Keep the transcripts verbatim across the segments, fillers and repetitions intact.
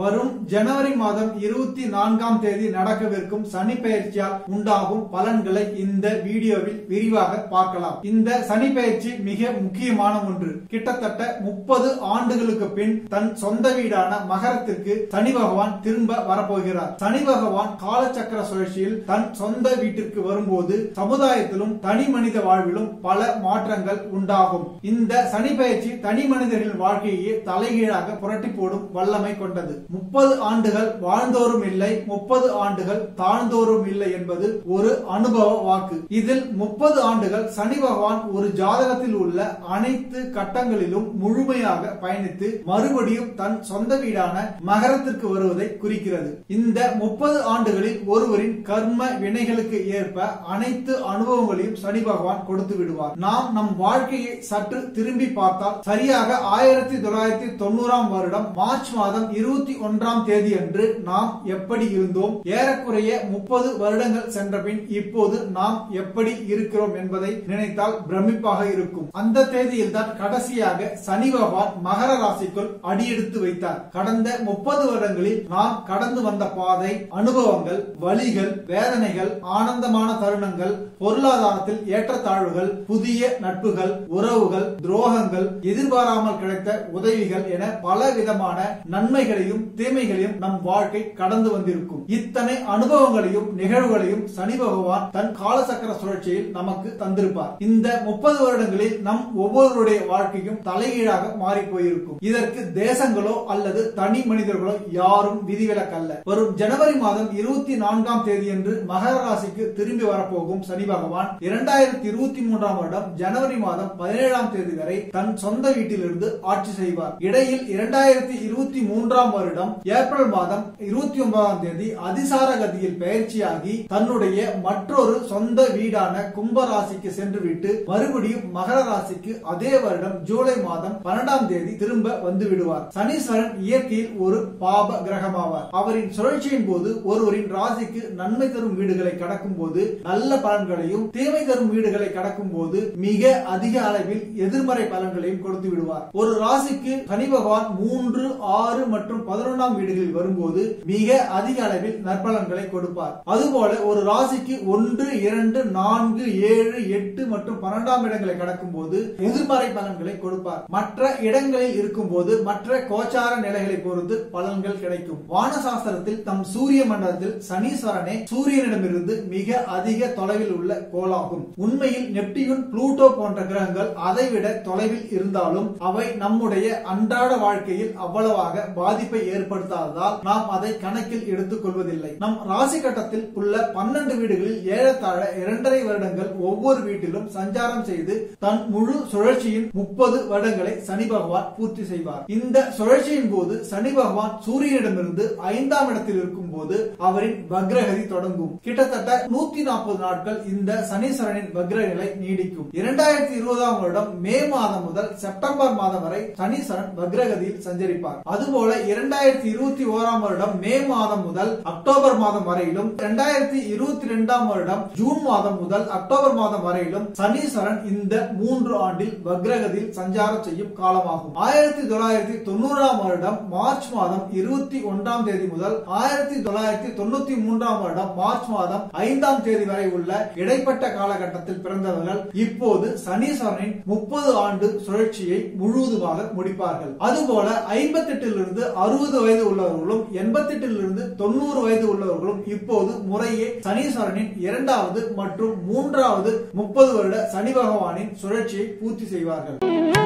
வரும் ஜனவரி மாதம் இருபத்தி நான்காம் தேதி நடக்கவிருக்கும் சனி பெயர்ச்சியால் உண்டாகும் பலன்களை இந்த வீடியோவில் விரிவாக பார்க்கலாம். இந்த சனி பெயர்ச்சி மிக முக்கியமான ஒன்று. கிட்டத்தட்ட முப்பது ஆண்டுகளுக்கு பின் தன் சொந்த வீடான மகரத்திற்கு சனி பகவான் திரும்ப வரப்போகிறார். சனி பகவான் காலச்சக்கர சுழற்சியில் தன் சொந்த வீட்டிற்கு வரும்போது சமுதாயத்திலும் தனி மனித வாழ்விலும் பல மாற்றங்கள் உண்டாகும். இந்த சனி பெயர்ச்சி தனி மனிதர்களின் வாழ்க்கையே தலைகீழாக புரட்டி போடும் வல்லமை கொண்டது. முப்பது ஆண்டுகள் வாழ்ந்தோரும் இல்லை, முப்பது ஆண்டுகள் தாழ்ந்தோரும் இல்லை என்பது ஒரு அனுபவ வாக்கு. இதில் முப்பது ஆண்டுகள் சனி பகவான் ஒரு ஜாதகத்தில் உள்ள அனைத்து கட்டங்களிலும் முழுமையாக பயணித்து மறுபடியும் தன் சொந்த வீடான மகரத்திற்கு வருவதை குறிக்கிறது. இந்த முப்பது ஆண்டுகளில் ஒருவரின் கர்ம வினைகளுக்கு ஏற்ப அனைத்து அனுபவங்களையும் சனி பகவான் கொடுத்து விடுவார். நாம் நம் வாழ்க்கையை சற்று திரும்பி பார்த்தால் சரியாக ஆயிரத்தி தொள்ளாயிரத்தி தொண்ணூறாம் வருடம் மார்ச் மாதம் இருபத்தி ஒன்றாம் தேதி அன்று நாம் எப்படி இருந்தோம், ஏறக்குறைய முப்பது வருடங்கள் சென்ற பின் இப்போது நாம் எப்படி இருக்கிறோம் என்பதை நினைத்தால் பிரமிப்பாக இருக்கும். அந்த தேதியில் தான் கடைசியாக சனி பகவான் மகர ராசிக்குள் அடியெடுத்து வைத்தார். கடந்த முப்பது வருடங்களில் நாம் கடந்து வந்த பாதை, அனுபவங்கள், வலிகள், வேதனைகள், ஆனந்தமான தருணங்கள், பொருளாதாரத்தில் ஏற்றத்தாழ்வுகள், புதிய நட்புகள், உறவுகள், துரோகங்கள், எதிர்பாராமல் கிடைத்த உதவிகள் என பல விதமான நன்மைகளையும் தீமைகளையும் நம் வாழ்க்கை கடந்து வந்திருக்கும். இத்தனை அனுபவங்களையும் நிகழ்வுகளையும் சனி பகவான் தன் காலசக்கர சுழற்சியில் நமக்கு தந்திருப்பார். இந்த முப்பது வருடங்களில் நம் ஒவ்வொருவருடைய வாழ்க்கையும் தலைகீழாக மாறி போயிருக்கும். இதற்கு தேசங்களோ அல்லது தனி மனிதர்களோ யாரும் விதிவிலக்கல்ல. வரும் ஜனவரி மாதம் இருபத்தி நான்காம் தேதி என்று மகர ராசிக்கு திரும்பி வரப்போகும் சனி பகவான் இரண்டாயிரத்தி இருபத்தி மூன்றாம் வருடம் ஜனவரி மாதம் பதினேழாம் தேதி வரை தன் சொந்த வீட்டிலிருந்து ஆட்சி செய்வார். இடையில் இரண்டாயிரத்தி இருபத்தி மூன்றாம் வருடம் ஏப்ரல் மாதம் இருபத்தி ஒன்பதாம் தேதி அதிசார கதியில் பயிற்சியாகி தன்னுடைய மற்றொரு சொந்த வீடான கும்ப ராசிக்கு சென்றுவிட்டு மறுபடியும் மகர ராசிக்கு அதே வருடம் ஜூலை மாதம் பன்னெண்டாம் தேதி திரும்ப வந்து விடுவார். சனீஸ்வரன் இயற்கையில் ஒரு பாப கிரகமாவார். அவரின் சுழற்சியின் போது ஒருவரின் ராசிக்கு நன்மை தரும் வீடுகளை கடக்கும் போது நல்ல பலன்களையும், தீமை தரும் வீடுகளை கடக்கும் போது மிக அதிக அளவில் எதிர்மறை பலன்களையும் கொடுத்து விடுவார். ஒரு ராசிக்கு சனி பகவான் மூன்று, ஆறு மற்றும் பதினொன்றாம் வீடுகளில் வரும்போது மிக அதிக அளவில் நற்பலன்களை கொடுப்பார். அதுபோல ஒரு ராசிக்கு ஒன்று, இரண்டு, நான்கு, ஏழு, எட்டு மற்றும் பன்னெண்டாம் இடங்களை கடக்கும் போது எதிர்மறை பலன்களை கொடுப்பார். மற்ற இடங்களில் இருக்கும் போது மற்ற கோச்சார நிலைகளை பொறுத்து பலன்கள் கிடைக்கும். வானசாஸ்திரத்தில் தம் சூரிய மண்டலத்தில் சனீஸ்வரனே சூரியனிடமிருந்து மிக அதிக தொலைவில் உள்ள கோளாகும். உண்மையில் நெப்டியூன், புளூட்டோ போன்ற கிரகங்கள் அதைவிட தொலைவில் இருந்தாலும் அவை நம்முடைய அன்றாட வாழ்க்கையில் அவ்வளவாக பாதிப்பை ஏற்படுத்தாததால் நாம் அதை கணக்கில் எடுத்துக் கொள்வதில்லை. நம் ராசி கட்டத்தில் உள்ள பன்னெண்டு வீடுகளில் ஏறத்தாழ இரண்டரை வருடங்கள் ஒவ்வொரு வீட்டிலும் சஞ்சாரம் செய்து தன் முழு சுழற்சியின் முப்பது வருடங்களை சனி பகவான் பூர்த்தி செய்வார். இந்த சுழற்சியின் போது சனி பகவான் சூரியனிடமிருந்து ஐந்தாம் இடத்தில் இருக்கும் போது அவரின் வக்ரகதி தொடங்கும். கிட்டத்தட்ட நூத்தி நாற்பது நாட்கள் இந்த சனீஸ்வரனின் வக்ர நிலை நீடிக்கும். இரண்டாயிரத்தி இருபதாம் வருடம் மே மாதம் முதல் செப்டம்பர் மாதம் வரை சனீஸ்வரன் வக்ரகதியில் சஞ்சரிப்பார். அதுபோல இரண்டாயிரத்தி இருபத்தி ஓராம் வருடம் மே மாதம் முதல் அக்டோபர் மாதம் வரையிலும், இரண்டாயிரத்தி இருபத்தி இரண்டாம் வருடம் ஜூன் மாதம் முதல் அக்டோபர் மாதம் வரையிலும் சனீஸ்வரன் இந்த மூன்று ஆண்டில் வக்ரகதியில் சஞ்சாரம் செய்யும் காலமாகும். ஆயிரத்தி தொள்ளாயிரத்தி தொண்ணூறாம் வருடம் மார்ச் மாதம் இருபத்தி ஒன்றாம் தேதி முதல் ஆயிரத்தி தொள்ளாயிரத்தி தொண்ணூத்தி மூன்றாம் வருடம் மார்ச் மாதம் ஐந்தாம் தேதி வரை உள்ள இடைப்பட்ட காலகட்டத்தில் பிறந்தவர்கள் இப்போது சனீஸ்வரனின் முப்பது ஆண்டு சுழற்சியை முழுவதுமாக முடிப்பார்கள். அதுபோல ஐம்பத்தி எட்டிலிருந்து அறுபது வயது உள்ளவர்களும் எண்பத்தி எட்டிலிருந்து தொண்ணூறு வயது உள்ளவர்களும் இப்போது முறையே சனீஸ்வரனின் இரண்டாவது மற்றும் மூன்றாவது முப்பது வருட சனி பகவானின் சுழற்சியை பூர்த்தி செய்வார்கள்.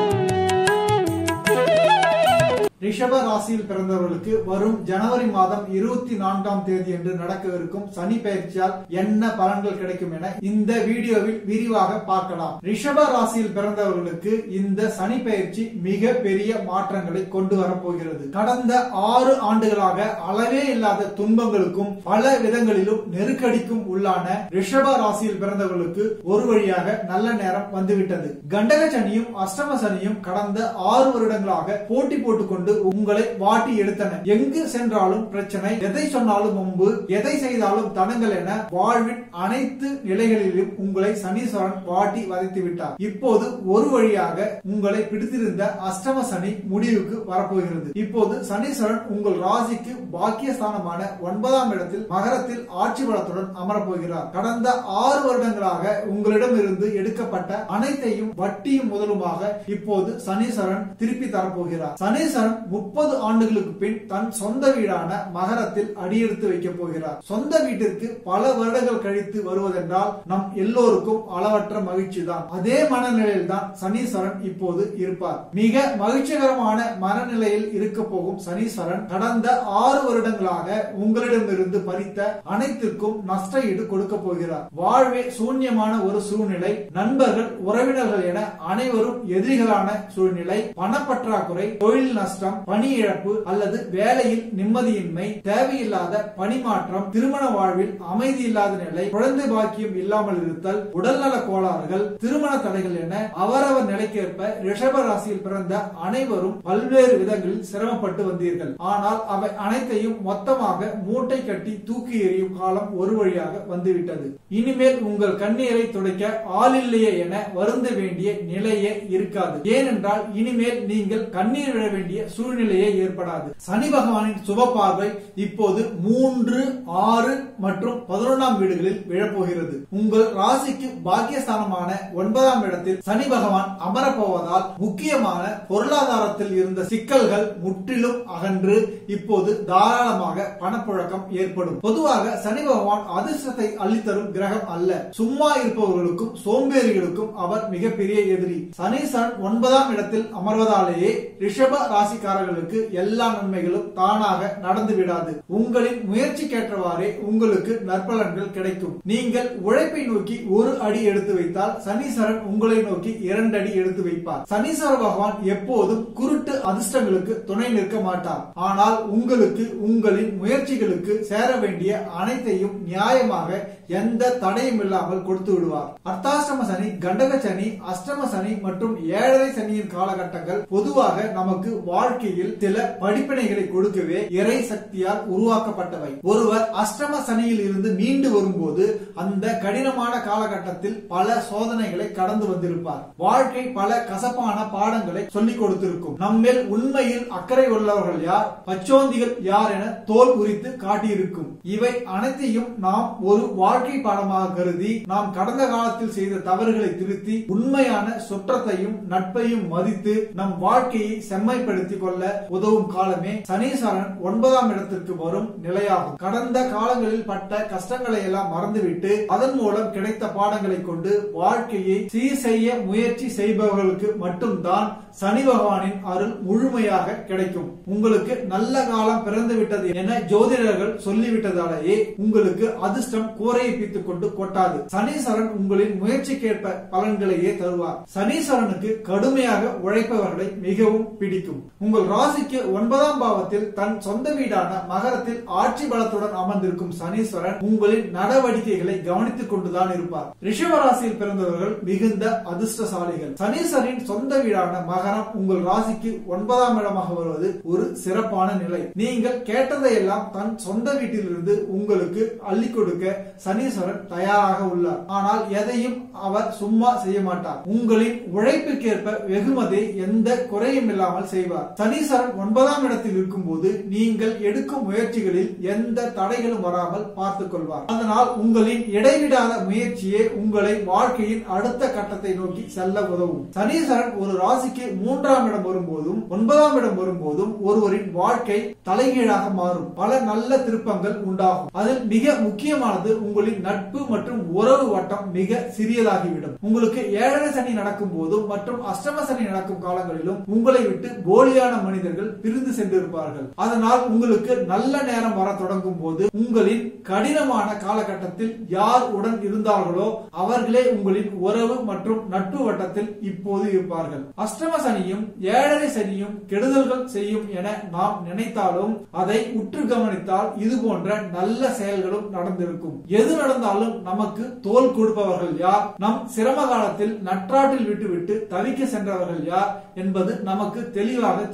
ரிஷப ராசியில் பிறந்தவர்களுக்கு வரும் ஜனவரி மாதம் இருபத்தி நான்காம் தேதி என்று நடக்கவிருக்கும் சனி பெயர்ச்சியால் என்ன பலன்கள் கிடைக்கும் என இந்த வீடியோவில் விரிவாக பார்க்கலாம். ரிஷப ராசியில் பிறந்தவர்களுக்கு இந்த சனி பெயர்ச்சி மிக பெரிய மாற்றங்களை கொண்டு வரப்போகிறது. கடந்த ஆறு ஆண்டுகளாக அளவே இல்லாத துன்பங்களுக்கும் பல விதங்களிலும் நெருக்கடிக்கும் உள்ளான ரிஷப ராசியில் பிறந்தவர்களுக்கு ஒரு வழியாக நல்ல நேரம் வந்துவிட்டது. கண்டக சனியும் அஷ்டம சனியும் கடந்த ஆறு வருடங்களாக போட்டி போட்டுக் கொண்டு கொண்டு உங்களை வாட்டி எடுத்தன. எங்கு சென்றாலும் பிரச்சனை, எதை சொன்னாலும் முன்பு, எதை செய்தாலும் தடங்கள் என வாழ்வின் அனைத்து நிலைகளிலும் உங்களை சனீஸ்வரன் வாட்டி வதைத்து விட்டார். இப்போது ஒரு வழியாக உங்களை பிடித்திருந்த அஷ்டம சனி முடிவுக்கு வரப்போகிறது. இப்போது சனீஸ்வரன் உங்கள் ராசிக்கு பாக்கியஸ்தானமான ஒன்பதாம் இடத்தில் மகரத்தில் ஆட்சி பலத்துடன் அமரப்போகிறார். கடந்த ஆறு வருடங்களாக உங்களிடம் இருந்து எடுக்கப்பட்ட அனைத்தையும் வட்டியும் முதலுமாக இப்போது சனீஸ்வரன் திருப்பி தரப்போகிறார். சனீஸ்வரன் முப்பது ஆண்டுகளுக்கு பின் தன் சொந்த வீடான மகரத்தில் அடியெடுத்து வைக்க போகிறார். சொந்த வீட்டிற்கு பல வருடங்கள் கழித்து வருவதென்றால் நம் எல்லோருக்கும் அளவற்ற மகிழ்ச்சி தான். அதே மனநிலையில் தான் சனீஸ்வரன் இப்போது இருப்பார். மிக மகிழ்ச்சிகரமான மனநிலையில் இருக்க போகும் சனீஸ்வரன் கடந்த ஆறு வருடங்களாக உங்களிடமிருந்து பறித்த அனைத்திற்கும் நஷ்ட ஈடு கொடுக்க போகிறார். வாழ்வே சூன்யமான ஒரு சூழ்நிலை, நண்பர்கள் உறவினர்கள் என அனைவரும் எதிரிகளான சூழ்நிலை, பணப்பற்றாக்குறை, தொழில் நஷ்டம், பணி இழப்பு அல்லது வேலையில் நிம்மதியின்மை, தேவையில்லாத பணிமாற்றம், திருமண வாழ்வில் அமைதி இல்லாத நிலை, குழந்தை பாக்கியம் இல்லாமல் இருத்தல், உடல்நல கோளாறுகள், திருமண தடைகள் என அவரவர் நிலைக்கேற்ப ரிஷப ராசியில் பிறந்த அனைவரும் பல்வேறு விதங்களில் சிரமப்பட்டு வந்தீர்கள். ஆனால் அவை அனைத்தையும் மொத்தமாக மூட்டை கட்டி தூக்கி எறியும் காலம் ஒரு வழியாக வந்துவிட்டது. இனிமேல் உங்கள் கண்ணீரை துடைக்க ஆள் இல்லையே என வருந்த வேண்டிய நிலையே இருக்காது. ஏனென்றால் இனிமேல் நீங்கள் கண்ணீர் விழ வேண்டிய சூழ்நிலையே ஏற்படாது. சனி பகவானின் சுப பார்வை இப்போது மூன்று, ஆறு மற்றும் பதினொன்றாம் வீடுகளில் விழப்போகிறது. உங்கள் ராசிக்கு பாக்கியஸ்தானமான ஒன்பதாம் இடத்தில் சனி பகவான் அமரப்போவதால் முக்கியமான பொருளாதாரத்தில் இருந்த சிக்கல்கள் முற்றிலும் அகன்று இப்போது தாராளமாக பணப்புழக்கம் ஏற்படும். பொதுவாக சனி பகவான் அதிர்ஷ்டத்தை அள்ளித்தரும் கிரகம் அல்ல. சும்மா இருப்பவர்களுக்கும் சோம்பேறிகளுக்கும் அவர் மிகப்பெரிய எதிரி. சனீஸ்வரன் ஒன்பதாம் இடத்தில் அமர்வதாலேயே ரிஷப ராசிக்காரர்களுக்கு எல்லா நன்மைகளும் தானாக நடந்து விடாது. உங்களின் முயற்சிக்கேற்றவாறே உங்களுக்கு நற்பலன்கள் கிடைக்கும். நீங்கள் உழைப்பை நோக்கி ஒரு அடி எடுத்து வைத்தால் சனீஸ்வரன் உங்களை நோக்கி இரண்டு அடி எடுத்து வைப்பார். சனீஸ்வர பகவான் எப்போதும் குருட்டு அதிர்ஷ்டங்களுக்கு துணை நிற்க மாட்டார். ஆனால் உங்களுக்கு உங்களின் முயற்சிகளுக்கு சேர வேண்டிய அனைத்தையும் நியாயமாக எந்த தடையும் இல்லாமல் கொடுத்து விடுவார். அர்த்தாஷ்டம சனி, கண்டக சனி, அஷ்டம சனி மற்றும் ஏழரை சனியின் காலகட்டங்கள் பொதுவாக நமக்கு வாழ்க்கையில் சில படிப்பினைகளை கொடுக்கவே இறை சக்தியால் உருவாக்கப்பட்டவை. ஒருவர் அஷ்டம சனியில் இருந்து மீண்டு வரும்போது அந்த கடினமான காலகட்டத்தில் பல சோதனைகளை கடந்து வந்திருப்பார். வாழ்க்கை பல கசப்பான பாடங்களை சொல்லிக் கொடுத்திருக்கும். நம்மேல் உண்மையில் அக்கறை உள்ளவர்கள் யார், பச்சோந்திகள் யார் என தோல் உரித்து காட்டியிருக்கும். இவை அனைத்தையும் நாம் ஒரு வாழ்க்கை பாடமாக கருதி நாம் கடந்த காலத்தில் செய்த தவறுகளை திருத்தி உண்மையான சுற்றத்தையும் நட்பையும் மதித்து நம் வாழ்க்கையை செம்மைப்படுத்திக் கொள்ள உதவும் காலமே சனீஸ்வரன் ஒன்பதாம் இடத்திற்கு வரும் நிலையாகும். கடந்த காலங்களில் பட்ட கஷ்டங்களை எல்லாம் மறந்துவிட்டு அதன் மூலம் கிடைத்த பாடங்களை கொண்டு வாழ்க்கையை சீர் செய்ய முயற்சி செய்பவர்களுக்கு மட்டும்தான் சனி பகவானின் அருள் முழுமையாக கிடைக்கும். உங்களுக்கு நல்ல காலம் பிறந்து விட்டது என ஜோதிடர்கள் சொல்லிவிட்டதாலேயே உங்களுக்கு அதிர்ஷ்டம் கூரையை பித்துக் கொண்டு கொட்டாது. சனீஸ்வரன் உங்களின் முயற்சிக்கேற்ப பலன்களையே தருவார். சனீஸ்வரனுக்கு கடுமையாக உழைப்பவர்களை மிகவும் பிடிக்கும். உங்கள் ராசிக்கு ஒன்பதாம் பாவத்தில் தன் சொந்த வீடான மகரத்தில் ஆட்சி பலத்துடன் அமர்ந்திருக்கும் சனீஸ்வரன் உங்களின் நடவடிக்கைகளை கவனித்துக் கொண்டுதான் இருப்பார். ரிஷப ராசியில் பிறந்தவர்கள் மிகுந்த அதிர்ஷ்டசாலிகள். சனீஸ்வரின் சொந்த வீடான மகரம் உங்கள் ராசிக்கு ஒன்பதாம் இடமாக வருவது ஒரு சிறப்பான நிலை. நீங்கள் கேட்டதையெல்லாம் தன் சொந்த வீட்டிலிருந்து உங்களுக்கு அள்ளி கொடுக்க சனீஸ்வரன் தயாராக உள்ளார். ஆனால் எதையும் அவர் சும்மா செய்ய மாட்டார். உங்களின் உழைப்பிற்கேற்ப வெகுமதி எந்த குறையும் இல்லாமல் செய்வார். சனீஸ்வரன் ஒன்பதாம் இடத்தில் இருக்கும் போது நீங்கள் எடுக்கும் முயற்சிகளில் எந்த தடைகளும் வராமல் பார்த்துக் கொள்வார். அதனால் உங்களின் இடைவிடாத முயற்சியே உங்களை வாழ்க்கையின் அடுத்த கட்டத்தை நோக்கி செல்ல உதவும். சனீஸ்வரன் ஒரு ராசிக்கு மூன்றாம் இடம் வரும்போதும் ஒன்பதாம் இடம் வரும்போதும் ஒருவரின் வாழ்க்கை தலைகீழாக மாறும். பல நல்ல திருப்பங்கள் உண்டாகும். அதில் மிக முக்கியமானது உங்களின் நட்பு மற்றும் உறவு வட்டம் மிக சிறியதாகிவிடும். உங்களுக்கு ஏழரை சனி நடக்கும் போதும் மற்றும் அஷ்டம சனி நடக்கும் காலங்களிலும் உங்களை விட்டு போலியான மனிதர்கள் பிரிந்து சென்றிருப்பார்கள். அதனால் உங்களுக்கு நல்ல நேரம் வர தொடங்கும் போது உங்களின் கடினமான காலகட்டத்தில் யார் உடன் இருந்தார்களோ அவர்களே உங்களின் உறவு மற்றும் நட்பு வட்டத்தில் இப்போது இருப்பார்கள். அஷ்டம சனியும் ஏழரை சனியும் கெடுதல்கள் செய்யும் என நாம் நினைத்தாலும் அதை உற்று கவனித்தால் இது போன்ற நல்ல செயல்களும் நடந்திருக்கும். எது நடந்தாலும் நமக்கு தோல் கொடுப்பவர்கள் யார், நம் சிரம காலத்தில் நற்றாட்டில் விட்டுவிட்டு தவிக்க சென்றவர்கள் யார் என்பது நமக்கு தெளிவாக தெரியும்.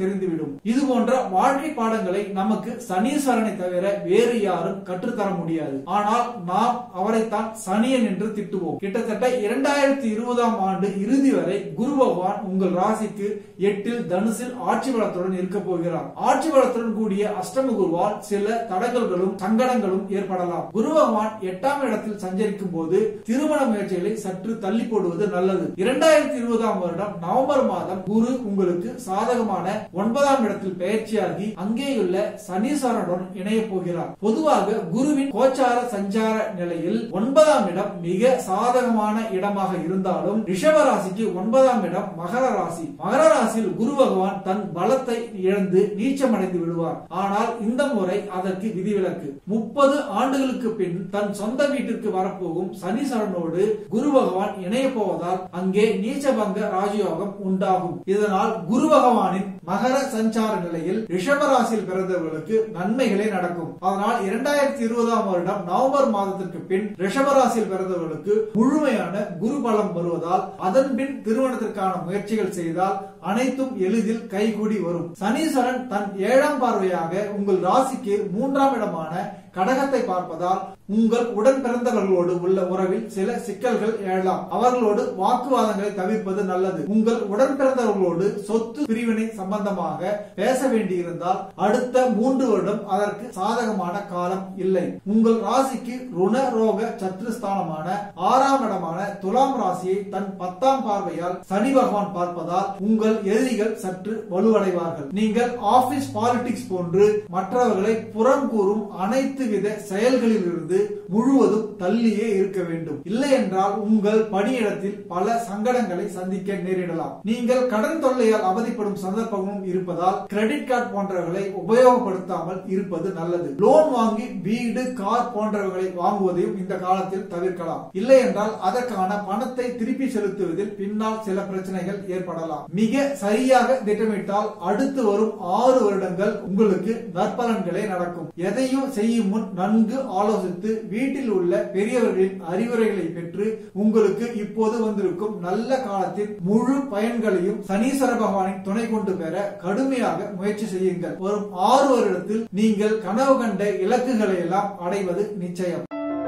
தெரிந்துவிடும். இது போன்ற வாழ்க்கை பாடங்களை நமக்கு சனீஸ்வரனை தவிர வேறு யாரும் கற்றுத்தர முடியாது. ஆனால் நாம் அவரைத்தான் சனியன் என்று திட்டுவோம். கிட்டத்தட்ட இரண்டாயிரத்தி இருபதாம் ஆண்டு இறுதி வரை குரு பகவான் உங்கள் ராசிக்கு எட்டில் தனுசில் ஆட்சி பலத்துடன் இருக்க போகிறார். ஆட்சி பலத்துடன் கூடிய அஷ்டம குருவால் சில தடங்கல்களும் சங்கடங்களும் ஏற்படலாம். குரு பகவான் எட்டாம் இடத்தில் சஞ்சரிக்கும் போது திருமண முயற்சிகளை சற்று தள்ளி போடுவது நல்லது. இரண்டாயிரத்தி இருபதாம் வருடம் நவம்பர் மாதம் குரு உங்களுக்கு சாதகமான ஒன்பதாம் இடத்தில் பயிற்சியாகி அங்கேயுள்ள சனீஸ்வரனுடன் இணைய போகிறார். பொதுவாக குருவின் கோச்சார சஞ்சார நிலையில் ஒன்பதாம் இடம் மிக சாதகமான இடமாக இருந்தாலும் ரிஷப ராசிக்கு ஒன்பதாம் இடம் மகர ராசி. மகர ராசியில் குரு பகவான் தன் பலத்தை இழந்து நீச்சமடைந்து விடுவார். ஆனால் இந்த முறை அதற்கு விதிவிலக்கு. முப்பது ஆண்டுகளுக்கு பின் தன் சொந்த வீட்டிற்கு வரப்போகும் சனீஸ்வரனோடு குரு பகவான் இணைய போவதால் அங்கே நீச்சபங்க ராஜயோகம் உண்டாகும். இதனால் குரு பகவானின் மகர சஞ்சார நிலையில் ரிஷபராசியில் பிறந்தவர்களுக்கு நன்மைகளே நடக்கும். அதனால் இரண்டாயிரத்தி இருபதாம் வருடம் நவம்பர் மாதத்திற்கு பின் ரிஷபராசியில் பிறந்தவர்களுக்கு முழுமையான குரு பலம் வருவதால் அதன் பின் திருமணத்திற்கான முயற்சிகள் செய்தால் அனைத்தும் எளிதில் கைகூடி வரும். சனீஸ்வரன் தன் ஏழாம் பார்வையாக உங்கள் ராசிக்கு மூன்றாம் இடமான கடகத்தை பார்ப்பதால் உங்கள் உடன் பிறந்தவர்களோடு உள்ள உறவில் சில சிக்கல்கள் எழலாம். அவர்களோடு வாக்குவாதங்களை தவிர்ப்பது நல்லது. உங்கள் உடன் பிறந்தவர்களோடு சொத்து பிரிவினை சம்பந்தமாக பேச வேண்டியிருந்தால் அடுத்த மூன்று வருடம் அதற்கு சாதகமான காலம் இல்லை. உங்கள் ராசிக்கு ருண ரோக சத்ருஸ்தானமான ஆறாம் இடமான துலாம் ராசியை தன் பத்தாம் பார்வையால் சனி பகவான் பார்ப்பதால் உங்கள் எதிரிகள் சற்று வலுவடைவார்கள். நீங்கள் ஆபீஸ் பாலிடிக்ஸ் போன்று மற்றவர்களை புறம் கூறும் அனைத்து வித செயல்களில் இருந்து முழுவதும் தள்ளியே இருக்க வேண்டும். இல்லை என்றால் உங்கள் பணியிடத்தில் பல சங்கடங்களை சந்திக்க நேரிடலாம். நீங்கள் கடன் தொல்லையால் அவதிப்படும் சந்தர்ப்பமும் இருப்பதால் கிரெடிட் கார்டு போன்றவர்களை உபயோகப்படுத்தாமல் இருப்பது நல்லது. லோன் வாங்கி வீடு கார் போன்றவர்களை வாங்குவதையும் இந்த காலத்தில் தவிர்க்கலாம். இல்லை என்றால் அதற்கான பணத்தை திருப்பி செலுத்துவதில் பின்னால் சில பிரச்சனைகள் ஏற்படலாம். மிக சரியாக திட்டமிட்டால் அடுத்து வரும் ஆறு வருடங்கள் உங்களுக்கு நற்பலன்களே நடக்கும். எதையும் செய்யும் முன் நன்கு ஆலோசித்து வீட்டில் உள்ள பெரியவர்களின் அறிவுரைகளை பெற்று உங்களுக்கு இப்போது வந்திருக்கும் நல்ல காலத்தின் முழு பயன்களையும் சனீஸ்வர பகவானின் துணை கொண்டு பெற கடுமையாக முயற்சி செய்யுங்கள். வரும் ஆறு வருடத்தில் நீங்கள் கனவு கண்ட இலக்குகளை எல்லாம் அடைவது நிச்சயம்.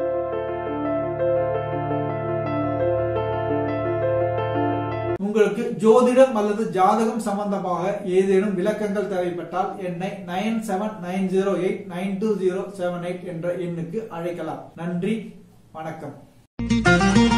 உங்களுக்கு ஜோதிடம் அல்லது ஜாதகம் சம்பந்தமாக ஏதேனும் விளக்கங்கள் தேவைப்பட்டால் என்னை nine seven nine zero eight nine two zero seven eight என்ற எண்ணுக்கு அழைக்கலாம். நன்றி, வணக்கம்.